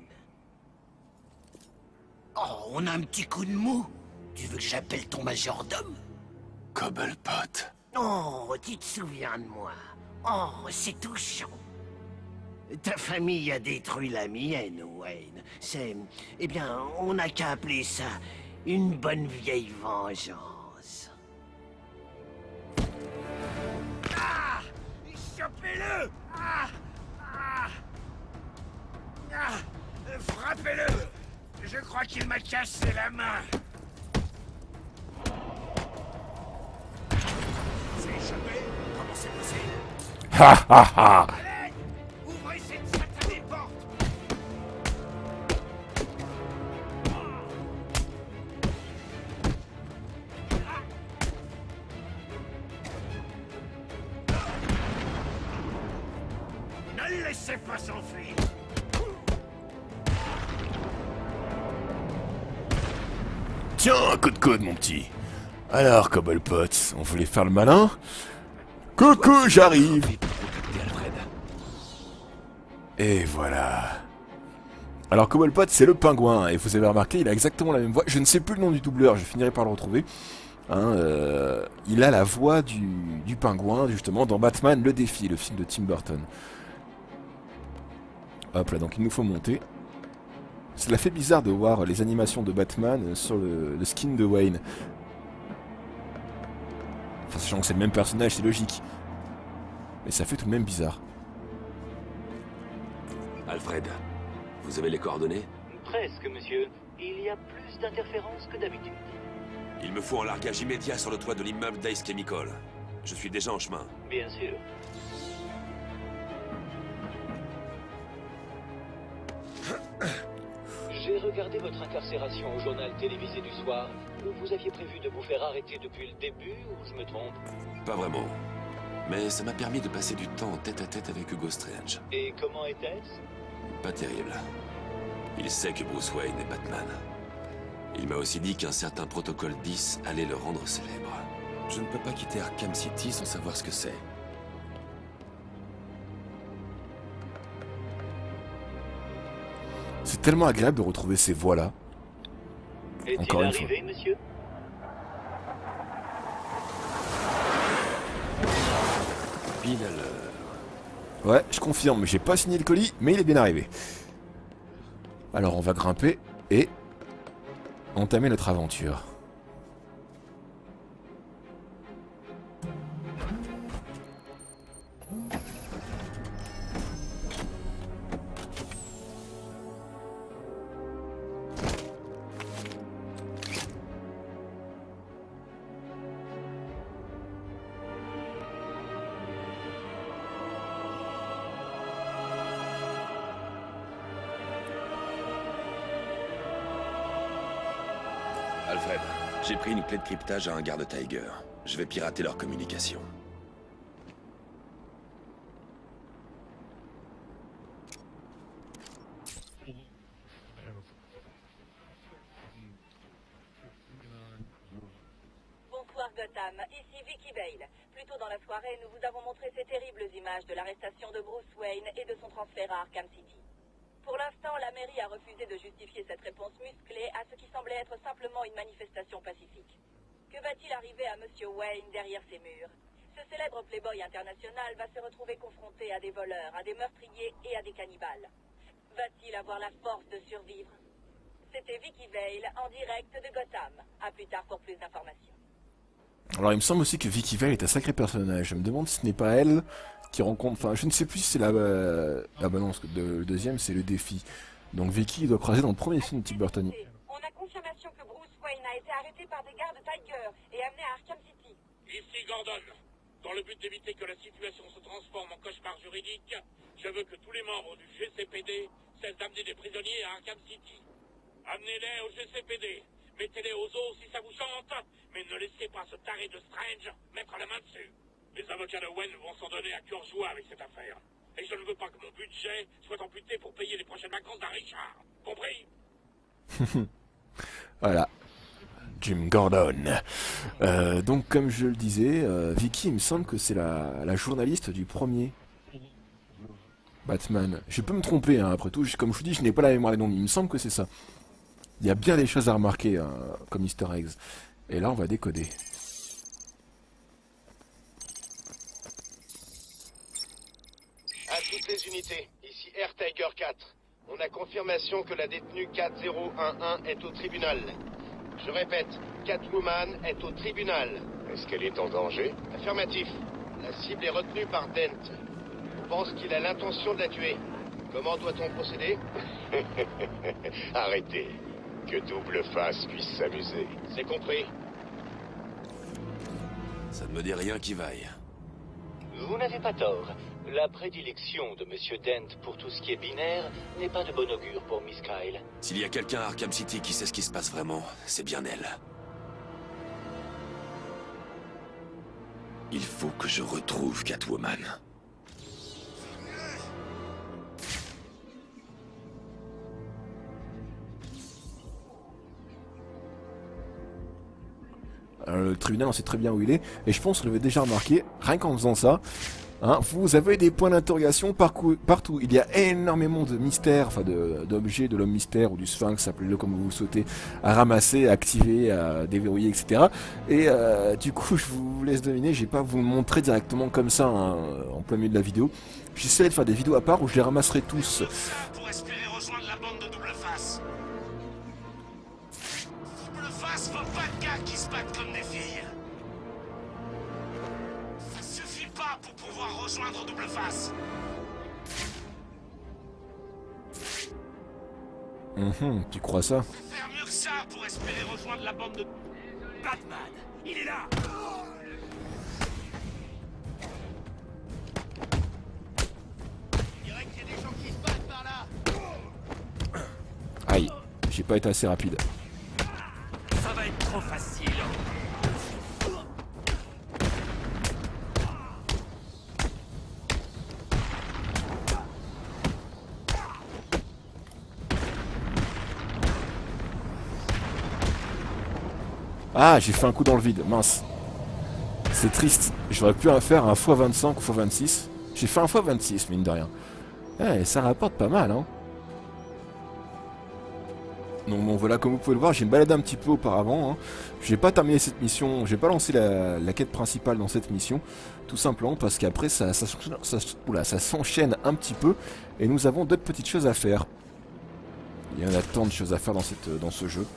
Oh, on a un petit coup de mou. Tu veux que j'appelle ton majordome? Cobblepot. Oh, tu te souviens de moi. Oh, c'est touchant. Ta famille a détruit la mienne, Wayne. C'est... Eh bien, on n'a qu'à appeler ça une bonne vieille vengeance. Ah! Chopez-le! Ah! Ah! Ah! Frappez-le! Je crois qu'il m'a cassé la main. C'est échappé? Comment c'est possible? Ha ha ha! Allez! Ouvrez cette satanée porte! Ne le laissez pas s'enfuir! Tiens, un coup de coude, mon petit. Alors, Cobblepot, on voulait faire le malin? Coucou, j'arrive. Et voilà. Alors, Cobblepot, c'est le pingouin. Et vous avez remarqué, il a exactement la même voix. Je ne sais plus le nom du doubleur, je finirai par le retrouver. Hein, euh, il a la voix du, du pingouin, justement, dans Batman, le défi, le film de Tim Burton. Hop là, donc il nous faut monter. Cela fait bizarre de voir les animations de Batman sur le, le skin de Wayne. Enfin, sachant que c'est le même personnage, c'est logique. Mais ça fait tout de même bizarre. Alfred, vous avez les coordonnées? Presque, monsieur. Il y a plus d'interférences que d'habitude. Il me faut un largage immédiat sur le toit de l'immeuble d'Ice Chemical. Je suis déjà en chemin. Bien sûr. J'ai regardé votre incarcération au journal télévisé du soir. Vous aviez prévu de vous faire arrêter depuis le début, ou je me trompe? Pas vraiment. Mais ça m'a permis de passer du temps en tête-à-tête avec Hugo Strange. Et comment était-ce? Pas terrible. Il sait que Bruce Wayne est Batman. Il m'a aussi dit qu'un certain protocole dix allait le rendre célèbre. Je ne peux pas quitter Arkham City sans savoir ce que c'est. C'est tellement agréable de retrouver ces voix-là. Encore une fois. Est-il arrivé, monsieur? Pile à l'heure. Ouais, je confirme, j'ai pas signé le colis, mais il est bien arrivé. Alors on va grimper et entamer notre aventure. Alfred, j'ai pris une clé de cryptage à un garde Tiger. Je vais pirater leur communication. Bonsoir Gotham, ici Vicky Vale. Plus tôt dans la soirée, nous vous avons montré ces terribles images de l'arrestation de Bruce Wayne et de son transfert à Arkham City. Pour l'instant, la mairie a refusé de justifier cette réponse musclée à ce qui semblait être simplement une manifestation pacifique. Que va-t-il arriver à Monsieur Wayne derrière ces murs? Ce célèbre playboy international va se retrouver confronté à des voleurs, à des meurtriers et à des cannibales. Va-t-il avoir la force de survivre? C'était Vicky Vale en direct de Gotham. À plus tard pour plus d'informations. Alors il me semble aussi que Vicky Vale est un sacré personnage. Je me demande si ce n'est pas elle qui rencontre... Enfin, je ne sais plus si c'est la... Euh... Ah bah non, parce que le deuxième c'est le défi. Donc Vicky doit croiser dans le premier film de Tim Burton. On a confirmation que Bruce Wayne a été arrêté par des gardes Tiger et amené à Arkham City. Ici Gordon. Dans le but d'éviter que la situation se transforme en cauchemar juridique, je veux que tous les membres du G C P D cessent d'amener des prisonniers à Arkham City. Amenez-les au G C P D. Mettez-les aux os si ça vous chante, mais ne laissez pas ce taré de Strange mettre la main dessus. Les avocats de Wayne vont s'en donner à cœur joie avec cette affaire. Et je ne veux pas que mon budget soit amputé pour payer les prochaines vacances d'un Richard. Compris? Voilà. Jim Gordon. Euh, donc comme je le disais, euh, Vicky, il me semble que c'est la, la journaliste du premier Batman. Je peux me tromper, hein, après tout, je, comme je vous dis, je n'ai pas la mémoire des noms, mais il me semble que c'est ça. Il y a bien des choses à remarquer, hein, comme Easter eggs. Et là, on va décoder. À toutes les unités, ici Air Tiger quatre. On a confirmation que la détenue quatre zéro un un est au tribunal. Je répète, Catwoman est au tribunal. Est-ce qu'elle est en danger? Affirmatif. La cible est retenue par Dent. On pense qu'il a l'intention de la tuer. Comment doit-on procéder? Arrêtez. Que Double Face puisse s'amuser. C'est compris. Ça ne me dit rien qui vaille. Vous n'avez pas tort. La prédilection de Monsieur Dent pour tout ce qui est binaire n'est pas de bon augure pour Miss Kyle. S'il y a quelqu'un à Arkham City qui sait ce qui se passe vraiment, c'est bien elle. Il faut que je retrouve Catwoman. Alors, le tribunal, on sait très bien où il est, et je pense que vous l'avez déjà remarqué, rien qu'en faisant ça, hein, vous avez des points d'interrogation partout, partout. Il y a énormément de mystères, enfin d'objets de, de l'homme mystère ou du sphinx, appelez-le comme vous le souhaitez, à ramasser, à activer, à déverrouiller, et cetera. Et euh, du coup, je vous laisse deviner, je vais pas vous le montrer directement comme ça, hein, en plein milieu de la vidéo. J'essaierai de faire des vidéos à part où je les ramasserai tous. Pour espérer rejoindre la bande de Double Face. Double Face veut pas de gars qui se battent comme des filles. Ça suffit pas pour pouvoir rejoindre Double Face. Mmh, tu crois ça? Faire mieux que ça pour espérer rejoindre la bande de Batman. Il est là. Il dirait qu'il y a des gens qui se battent par là. Aïe, j'ai pas été assez rapide. Ça va être trop facile. Ah, j'ai fait un coup dans le vide, mince. C'est triste, j'aurais pu en faire un fois vingt-cinq ou fois vingt-six. J'ai fait un fois vingt-six, mine de rien. Eh, ça rapporte pas mal, hein. Donc bon, voilà, comme vous pouvez le voir, j'ai me baladé un petit peu auparavant, hein. J'ai pas terminé cette mission, j'ai pas lancé la, la quête principale dans cette mission, tout simplement parce qu'après ça, ça, ça, oula, ça s'enchaîne un petit peu, et nous avons d'autres petites choses à faire. Il y en a tant de choses à faire dans, cette, dans ce jeu.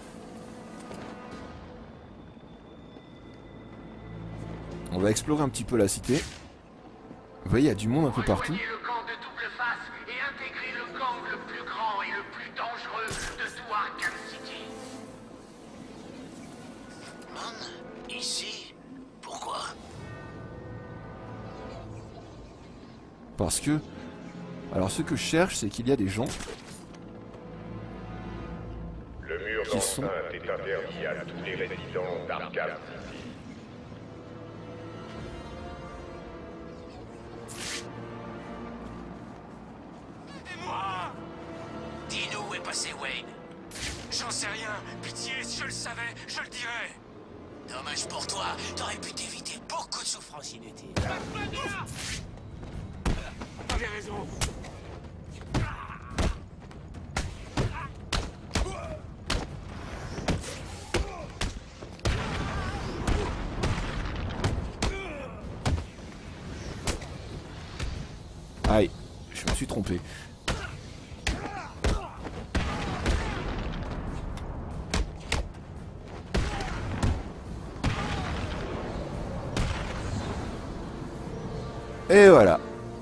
On va explorer un petit peu la cité. Vous voyez, il y a du monde un peu partout. Le camp de Double Face et intégrer le gang le plus grand et le plus dangereux de tout Arkham City. Man, ici? Pourquoi? Parce que... Alors ce que je cherche, c'est qu'il y a des gens... Le mur qui sont... d'enceinte est interdit à tous les résidents d'Arkham City. Dis-nous où est passé Wayne. J'en sais rien. Pitié, si je le savais, je le dirais. Dommage pour toi, t'aurais pu t'éviter beaucoup de souffrances inutiles. T'avais raison. Aïe, je me suis trompé. Et voilà.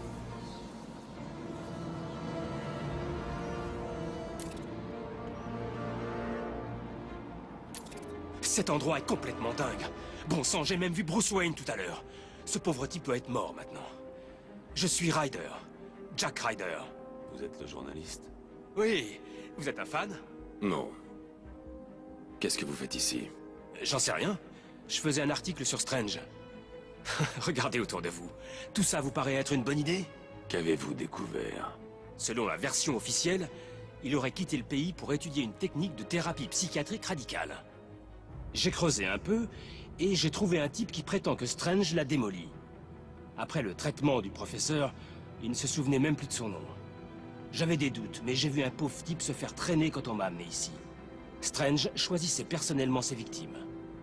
Cet endroit est complètement dingue. Bon sang, j'ai même vu Bruce Wayne tout à l'heure. Ce pauvre type doit être mort maintenant. Je suis Ryder. Jack Ryder. Vous êtes le journaliste? Oui. Vous êtes un fan? Non. Qu'est-ce que vous faites ici? J'en sais rien. Je faisais un article sur Strange. Regardez autour de vous. Tout ça vous paraît être une bonne idée? Qu'avez-vous découvert? Selon la version officielle, il aurait quitté le pays pour étudier une technique de thérapie psychiatrique radicale. J'ai creusé un peu, et j'ai trouvé un type qui prétend que Strange l'a démoli. Après le traitement du professeur, il ne se souvenait même plus de son nom. J'avais des doutes, mais j'ai vu un pauvre type se faire traîner quand on m'a amené ici. Strange choisissait personnellement ses victimes.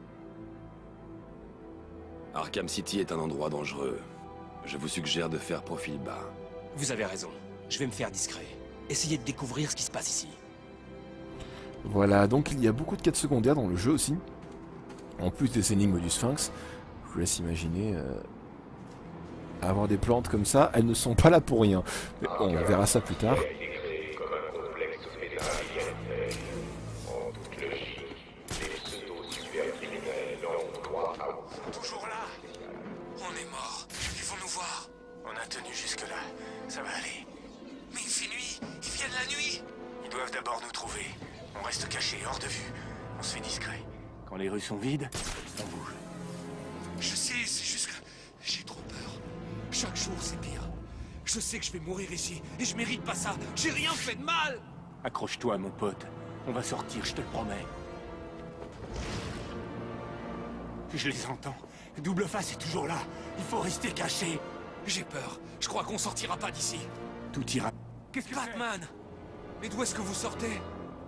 Arkham City est un endroit dangereux. Je vous suggère de faire profil bas. Vous avez raison. Je vais me faire discret. Essayez de découvrir ce qui se passe ici. Voilà, donc il y a beaucoup de quêtes secondaires dans le jeu aussi. En plus des énigmes du Sphinx. Je vous laisse imaginer... Euh... avoir des plantes comme ça, elles ne sont pas là pour rien. Mais bon, on verra ça plus tard. Toujours là. On est mort. Ils vont nous voir. On a tenu jusque-là. Ça va aller. Mais il fait nuit. Ils viennent la nuit. Ils doivent d'abord nous trouver. On reste cachés, hors de vue. On se fait discret. Quand les rues sont vides, on bouge. Je sais, c'est juste que j'ai trop peur. Chaque jour, c'est pire. Je sais que je vais mourir ici, et je mérite pas ça. J'ai rien fait de mal. Accroche-toi, mon pote. On va sortir, je te le promets. Je les entends. Double Face est toujours là. Il faut rester caché. J'ai peur. Je crois qu'on sortira pas d'ici. Tout ira. Qu'est-ce que Batman? Mais d'où est-ce que vous sortez?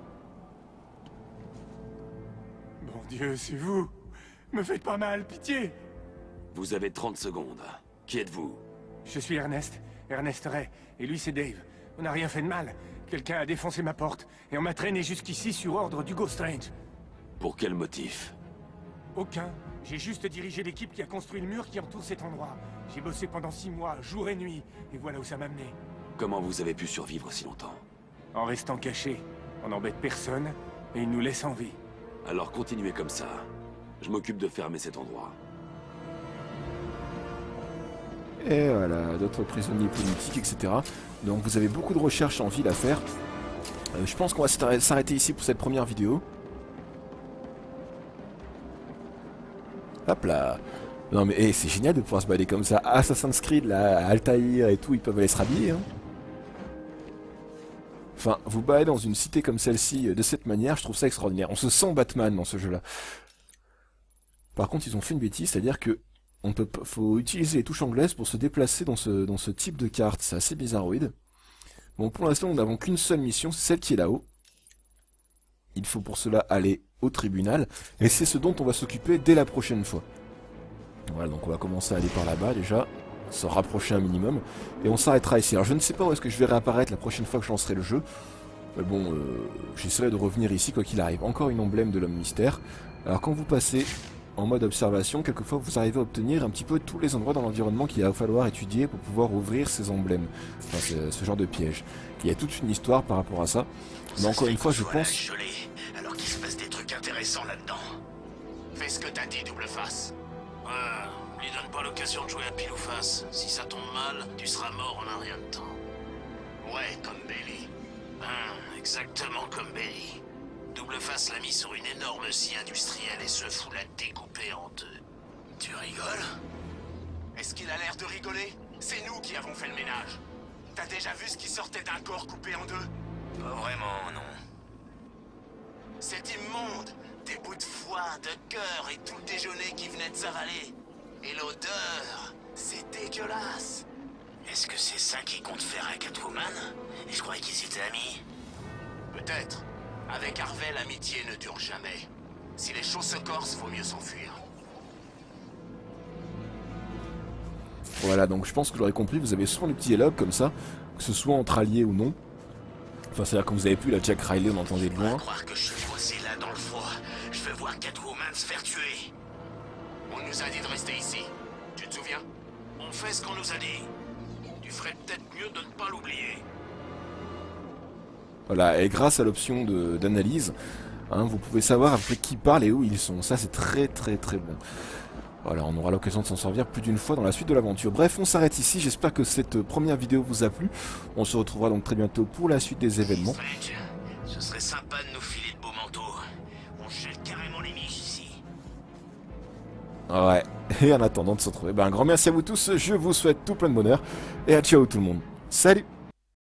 Mon Dieu, c'est vous. Me faites pas mal, pitié. Vous avez trente secondes. Qui êtes-vous? Je suis Ernest. Ernest Ray. Et lui, c'est Dave. On n'a rien fait de mal. Quelqu'un a défoncé ma porte. Et on m'a traîné jusqu'ici sur ordre d'Hugo Strange. Pour quel motif? Aucun. J'ai juste dirigé l'équipe qui a construit le mur qui entoure cet endroit. J'ai bossé pendant six mois, jour et nuit. Et voilà où ça m'a mené. Comment vous avez pu survivre si longtemps? En restant caché. On n'embête personne. Et ils nous laissent en vie. Alors continuez comme ça. Je m'occupe de fermer cet endroit. Et voilà, d'autres prisonniers politiques, et cetera. Donc vous avez beaucoup de recherches en ville à faire. Euh, je pense qu'on va s'arrêter ici pour cette première vidéo. Hop là. Non mais hey, c'est génial de pouvoir se balader comme ça. Assassin's Creed, là, Altaïr et tout, ils peuvent aller se rhabiller. Hein. Enfin, vous baladez dans une cité comme celle-ci, de cette manière, je trouve ça extraordinaire. On se sent Batman dans ce jeu-là. Par contre, ils ont fait une bêtise, c'est-à-dire que on peut, faut utiliser les touches anglaises pour se déplacer dans ce, dans ce type de carte. C'est assez bizarroïde. Bon, pour l'instant, nous n'avons qu'une seule mission, c'est celle qui est là-haut. Il faut pour cela aller au tribunal, et c'est ce dont on va s'occuper dès la prochaine fois. Voilà, donc on va commencer à aller par là-bas déjà, se rapprocher un minimum, et on s'arrêtera ici. Alors je ne sais pas où est-ce que je vais réapparaître la prochaine fois que je lancerai le jeu, mais bon, euh, j'essaierai de revenir ici quoi qu'il arrive. Encore une emblème de l'homme mystère. Alors quand vous passez en mode observation, quelquefois vous arrivez à obtenir un petit peu tous les endroits dans l'environnement qu'il va falloir étudier pour pouvoir ouvrir ces emblèmes, enfin ce, ce genre de piège. Il y a toute une histoire par rapport à ça, mais encore une fois je pense... Alors qu'il se passe des trucs intéressants là-dedans. Fais ce que t'as dit, Double Face. Ouais, lui donne pas l'occasion de jouer à pile ou face. Si ça tombe mal, tu seras mort en un rien de temps. Ouais, comme Bailey. Hum, exactement comme Bailey. Double Face l'a mis sur une énorme scie industrielle et se fout la découper en deux. Tu rigoles? Est-ce qu'il a l'air de rigoler? C'est nous qui avons fait le ménage. T'as déjà vu ce qui sortait d'un corps coupé en deux? Pas vraiment, non. C'est immonde. Des bouts de foie, de cœur et tout le déjeuner qui venait de s'avaler. Et l'odeur, c'est dégueulasse. Est-ce que c'est ça qui compte faire à Catwoman? Et je croyais qu'ils étaient amis. Peut-être. Avec Harvey, l'amitié ne dure jamais. Si les choses se corsent, vaut mieux s'enfuir. Voilà, donc je pense que vous l'aurez compris, vous avez souvent des petits dialogues comme ça, que ce soit entre alliés ou non. Enfin, c'est-à-dire que vous avez pu la Jack Riley, on entendait de loin. Croire que je suis coincé là dans le froid. Je veux voir Catwoman se faire tuer. On nous a dit de rester ici. Tu te souviens? On fait ce qu'on nous a dit. Tu ferais peut-être mieux de ne pas l'oublier. Voilà, et grâce à l'option de- d'analyse, hein, vous pouvez savoir à peu près qui parle et où ils sont. Ça, c'est très très très bon. Voilà, on aura l'occasion de s'en servir plus d'une fois dans la suite de l'aventure. Bref, on s'arrête ici. J'espère que cette première vidéo vous a plu. On se retrouvera donc très bientôt pour la suite des événements. Ce serait sympa de nous filer de beaux manteaux. On jette carrément les miches ici. Ouais, et en attendant de se retrouver, ben, un grand merci à vous tous. Je vous souhaite tout plein de bonheur. Et à ciao tout le monde. Salut!